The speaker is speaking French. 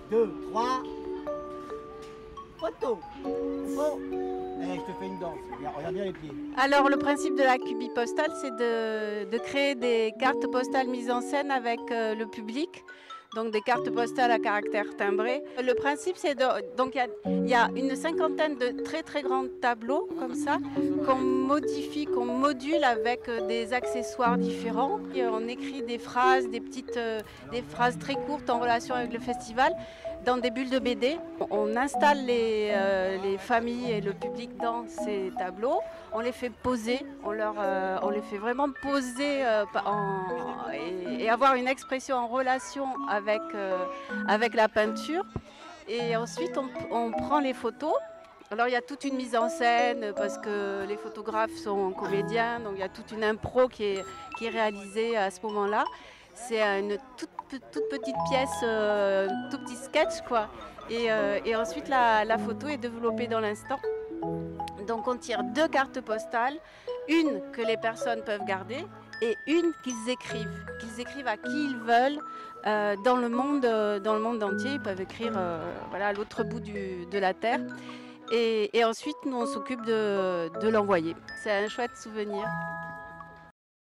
2, 3. Photo. Oh. Allez, je te fais une danse. Regarde bien les pieds. Alors, le principe de la cubi postale, c'est de créer des cartes postales mises en scène avec le public. Donc des cartes postales à caractère timbré. Le principe, c'est donc il y a une cinquantaine de très très grands tableaux comme ça qu'on modifie, qu'on module avec des accessoires différents. Et on écrit des phrases, des phrases très courtes en relation avec le festival dans des bulles de BD. On installe les familles et le public dans ces tableaux. On les fait poser, on les fait vraiment poser et avoir une expression en relation avec la peinture. Et ensuite, on prend les photos. Alors, il y a toute une mise en scène parce que les photographes sont comédiens, donc il y a toute une impro qui est réalisée à ce moment-là. C'est une toute petite pièce, tout petit sketch, quoi. Et ensuite, la photo est développée dans l'instant. Donc on tire 2 cartes postales, une que les personnes peuvent garder et une qu'ils écrivent à qui ils veulent dans le monde entier. Ils peuvent écrire voilà, à l'autre bout de la terre. Et ensuite, nous, on s'occupe de l'envoyer. C'est un chouette souvenir.